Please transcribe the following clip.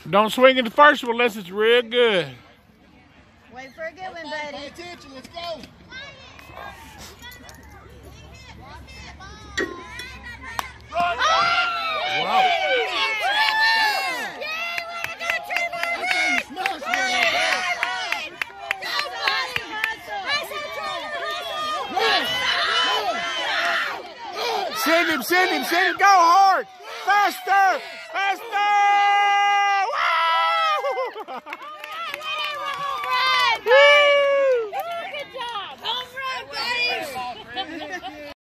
Don't swing at the first one unless it's real good. Wait for a good one, buddy. Pay attention. Let's go. Wow. Send him, go hard. Faster.